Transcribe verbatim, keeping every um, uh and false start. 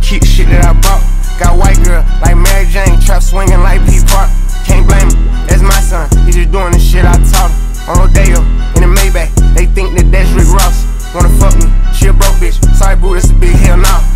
keep shit that I bought. Got white girl like Mary Jane, trap swinging like P Park. Can't blame him, that's my son. He just doing the shit I taught him. On Rodeo, in the Maybach, they think that that's Rick Ross. Wanna fuck me, she a broke bitch. Sorry boo, that's a big hell now.